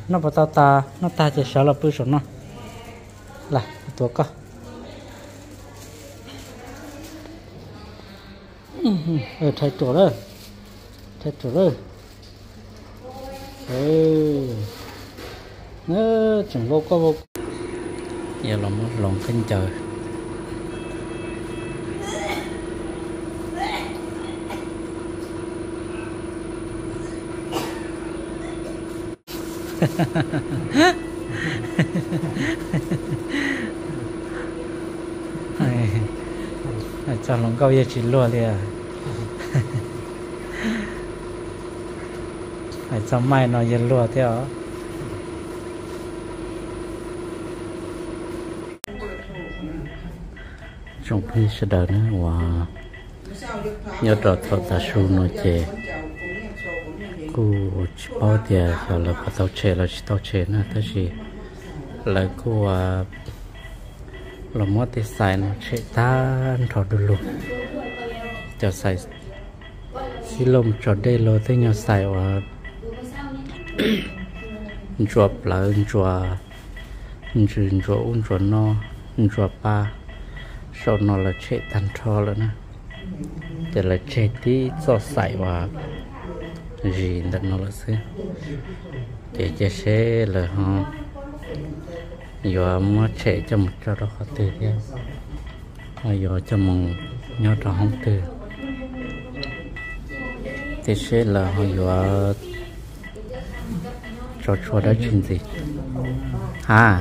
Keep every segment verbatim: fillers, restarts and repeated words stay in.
nó bảo tao ta nó ta chỉ sợ là bự sổ nó là tua có ừ thay chỗ đó thay chỗ đó ừ nó chẳng vô có vô giờ lòng lòng kinh trời cho lòng câu giờ chỉ luôn đi à phải cho mai nó giờ luôn theo trong khi sẽ đợi nữa wow nhớ trò thọ ta su nó chè cô chỉ bao tiền rồi là bắt đầu chè là chỉ tao chè nữa thế gì là cô à là mua thì xài nó chè tan thọ được luôn cho xài xí lông cho đây rồi thế nhau xài và chùa là chùa chùa chùa chùa no chùa ba sau nó là chè tan thọ rồi nè để là chè tí cho xài và gì đặt nó là xí để cho xe là họ giờ mua chè cho một cho đó họ từ theo giờ cho mong nhớ cho không từ thì sẽ là họ giờ cho cho đó chuyện gì à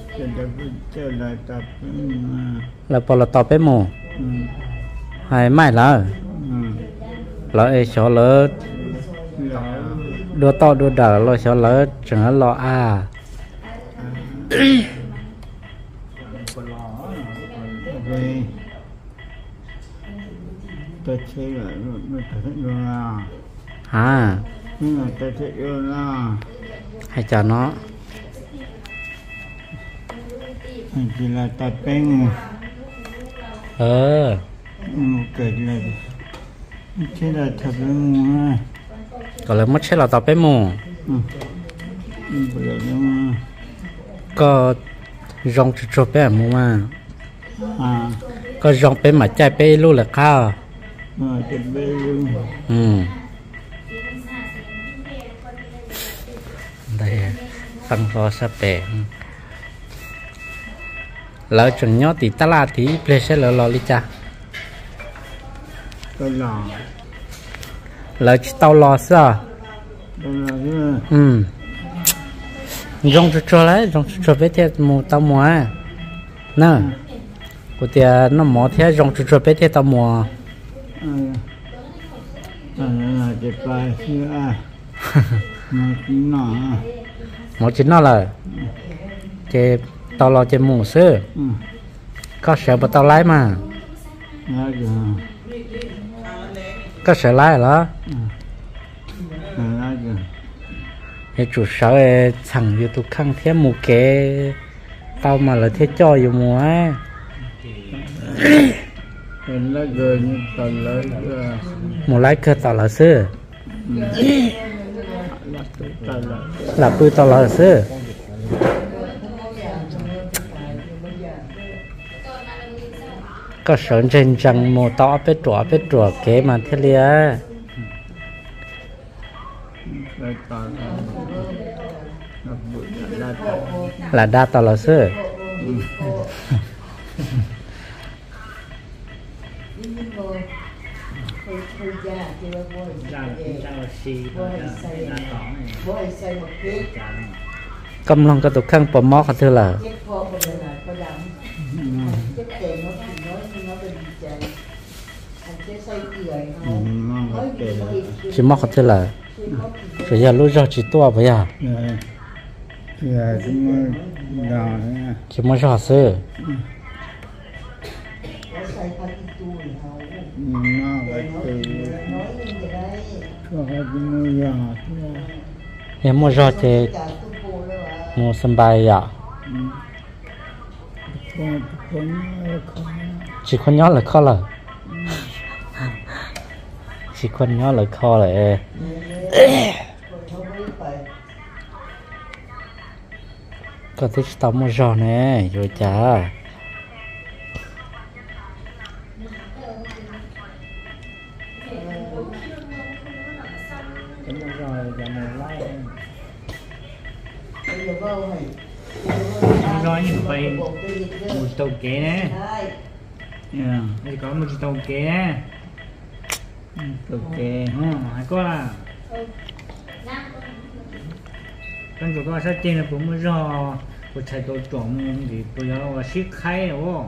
là bỏ là tao bé mồ hay mai là là ấy cho lỡ đua to đua đỡ lo cho lỡ chẳng lo à tôi chơi là nó thật luôn à à nhưng mà tôi chơi luôn à hay cho nó chỉ là tập bén ờ một cái là chơi là thật luôn à còn là mất chết là tao bé mù có rong cho cho bé mù mà có rong bé mà chạy bé luôn là cao ừ đây phân phó sắp bẻ lỡ chừng nhớ thì ta la thì ple sẽ lỡ lò đi cha lỡ chỉ tao lò sao ừ rong cho cho lấy rong cho cho bé thiệt mù tao mùa nè của tiệt nó mỏ thiệt rong cho cho bé thiệt tao mùa mỏ chín nó là cái tao lo trên mù xưa có sợ mà tao lái mà có sợ lái đó cái chủ sở thằng YouTube khăn thế mù kế tao mà là thế cho dù mùa á một lái cơ tao là xưa là bư tao là xưa có sợ trên chẳng mù tao biết trọ biết trọ kế mà thế lia là đa tao là xưa cầm lòng cái tục khăn bỏ móc hả thưa là chỉ móc hả thưa là bây giờ lúc giờ chỉ tua bây giờ chỉ móc cho xưa em mua cho thì mua sân bay à chỉ con nhớ là khó là chỉ con nhớ là khó là có thích tao mua giò nè rồi chả cái mua rồi giờ này lại mua rồi như vậy một tàu kế nè đây có một tàu kế nè tàu kế hai con à con của con sẽ tiền là cũng mua rồi của thầy tôi trộm thì tôi giờ ship khai rồi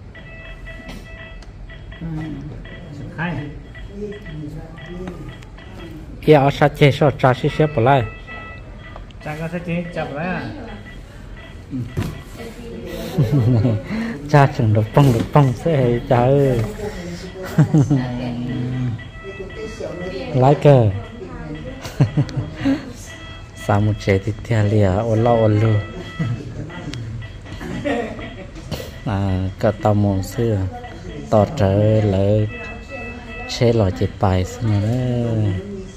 ship khai giờ sao chơi sao trả ship ship lại cha con sẽ chơi chập lại à cha chẳng được bông được bông sẽ cha ơi lái cờ sao một chế thì theo lìa ôn lo ôn lu à cả tàu mồm xưa tỏ trở lại chế lò chết bài xin nữa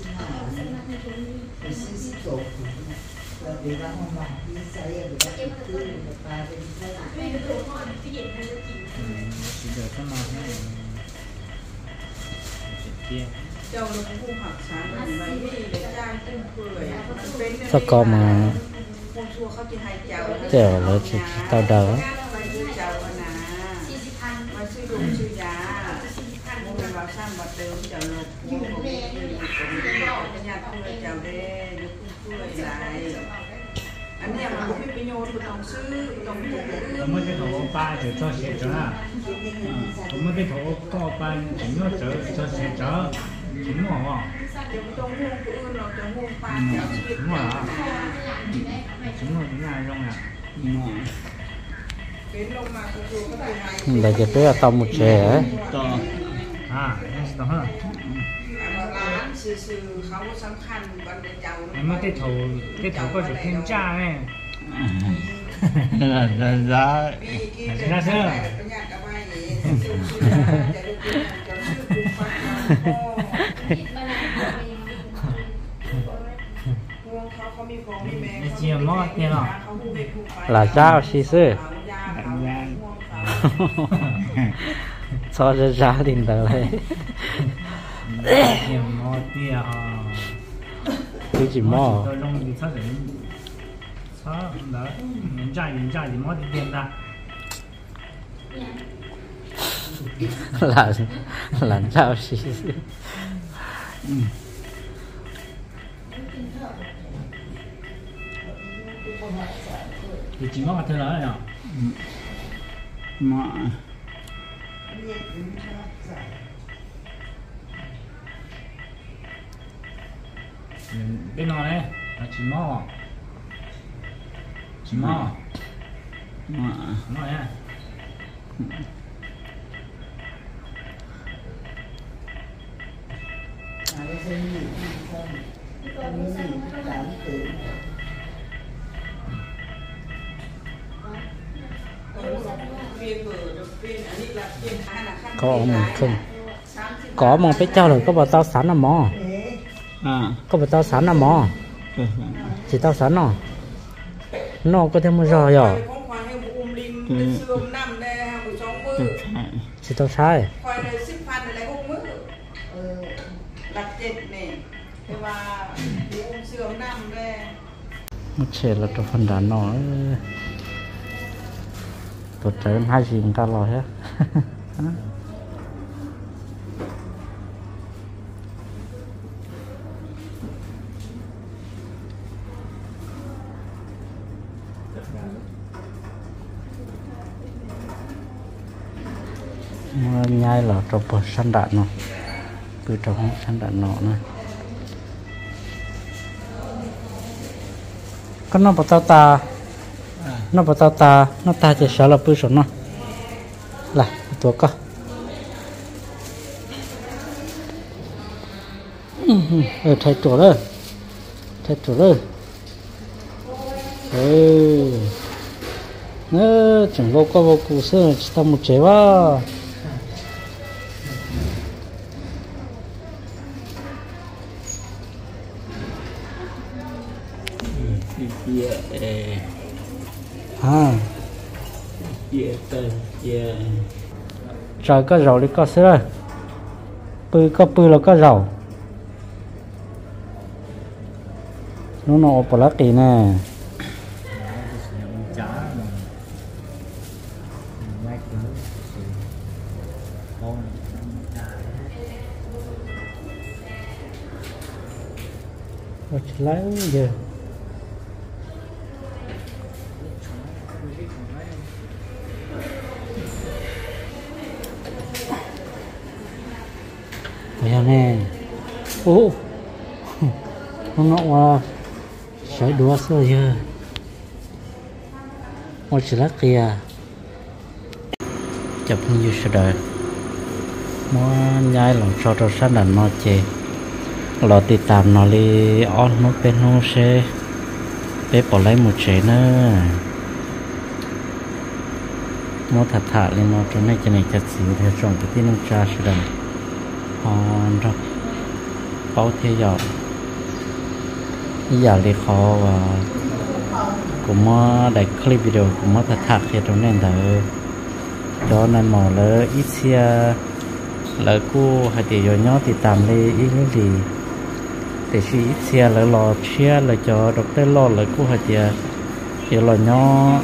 sao có mà chờ là chỉ tao đỡ ผมไม่ได้ถอป้าจะชอบเสียจ้าผมไม่ได้ถอก็ป้าถึงว่าจะชอบเสียจ้าถึงว่าว่าถึงว่าถึงว่าถึงงานตรงอ่ะ để cho tôi tao một chế ấy à đó hả em mới cái thầu cái thầu có thể thêm cha này là là giá giá sơ chia mót tiền rồi là sao xí sư cho ra gia đình đó lại chia mót tiền cái gì mò đó nhân gia nhân gia thì mót tiền ta là là sao xí sư thì chỉ có thôi đó nhở mà bên nào đấy là chỉ mò chỉ mò mò mò nha có mình không có mong phải cho rồi có bao tao sẵn là mò à có bao tao sẵn là mò chỉ tao sẵn nó nó có thêm một giò rồi chỉ tao sai một chế là cho phần đá nó tôi chơi hai gì người ta lo hết nhai là trong bờ săn đạn nó từ trong săn đạn nọ này có nó bảo tao ta nó bảo tao ta nó ta chỉ sợ là bự sổ nó làตัวก็เออใช้ตัวเลยใช้ตัวเลยเออเออจังโลก็โลกูเสือจะทำมุเจว่า à Dạ tờ dạ trời có rau đi có sữa bự có bự là có rau nó nó bỏ lá kỳ nè rồi lấy giờ bây giờ nè ô nó nó qua sợi đũa rồi giờ một chỉ lá kia chụp như sau đời mua nhai lòng cho cho sát đàn nó chê lọติดตามnó đi on nó bên nó sẽ bé bỏ lấy một chế nữa mua thật thà lên nó cho nên cái này chặt xíu theo trong cái tin nó cha sẽ đần on rồi bao thế giờ giờ đi khó và cũng mua đại clip video cũng mua thật thà khi trong nên đỡ đó nên mỏ lỡ ít xe lỡ cô hay thì rồi nhớ thì tạm đi ít cái gì để suy ít xe lỡ lò chia lỡ cho đọc tới lo lỡ cô hay thì giờ lò nhớ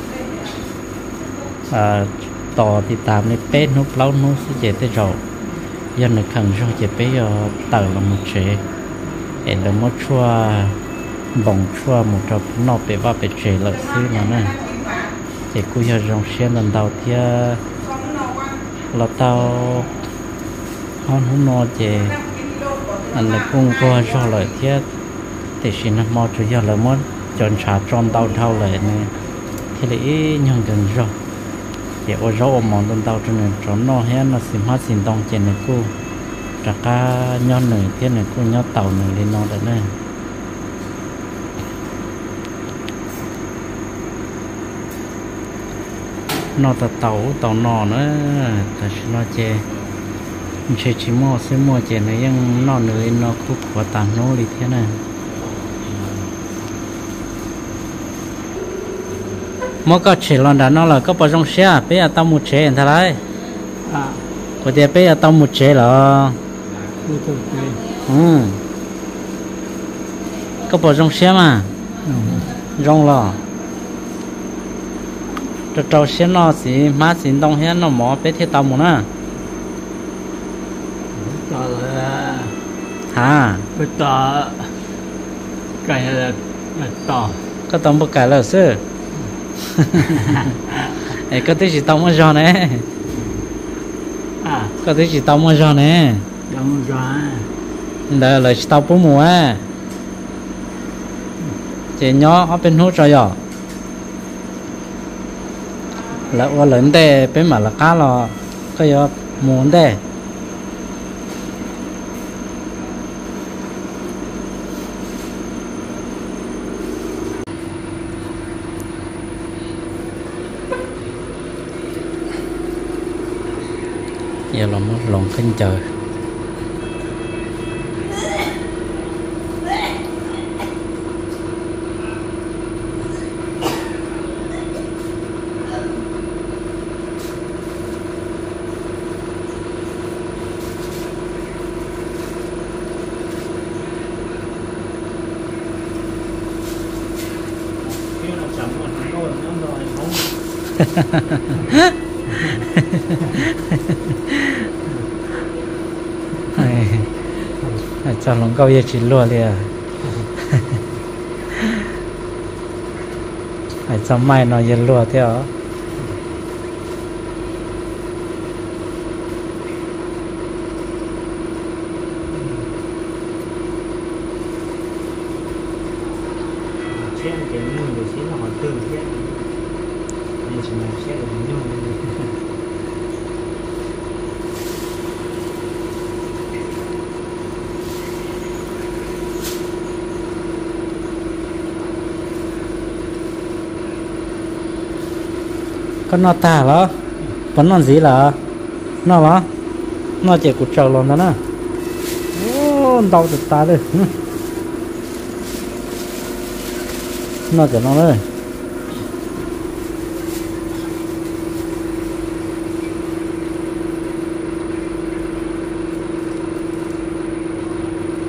à tỏ thì tạm đi bé nút lâu nút sẽ chạy tới rồi giờ này cần cho chạy bé giờ tờ là một chế để là một chua bông chua một trò nọ bé vào bé chế lỡ xứ mà nè để cô giờ rong xe lần đầu thì là tao không không nói về anh là cũng có cho lời thiết thì xin nó mò cho giờ là muốn chọn trả tròn tàu thao lại này thì lấy nhân gần rồi thì ở rau món tàu tàu cho nên tròn nó hết nó xìm hết xìm tông trên này cô trả cả nhon này thế này cô nhon tàu này lên nó đấy này nó tàu tàu tàu nọ nữa ta xin nó chê chơi chỉ mua sẽ mua chè này nhưng nó nơi nó khúc của tàn nó đi thế này mua có chè lon đá nó là có bao trong xe bây giờ tao một chè thế đấy có thể bây giờ tao một chè là ừ có bao trong xe mà rong là cho trâu xe nó xí má xí đông hết nó mỏ bé thiết tao một nè hả cái tờ cái là tờ có tông bậc cái là sư ấy có thể chỉ tông một giò này à có thể chỉ tông một giò này đúng rồi là là chỉ tông bốn mùa chỉ nhỏ ở bên hút rồi giờ là ở lớn đây bên mà là cá là cái giờ muốn đây giờ là một lòng kinh trời cho lòng câu giờ chỉ lùa liền phải cho mai nó giờ lùa theo xem cái mùi của xí là họ từ thế nên chỉ là sẽ được nhau con nó ta đó vẫn non gì là nó đó nó chỉ cột trâu luôn đó nè ô đau từ ta đây nó chỉ nó đây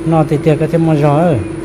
nó thì tiệt cái thêm một gió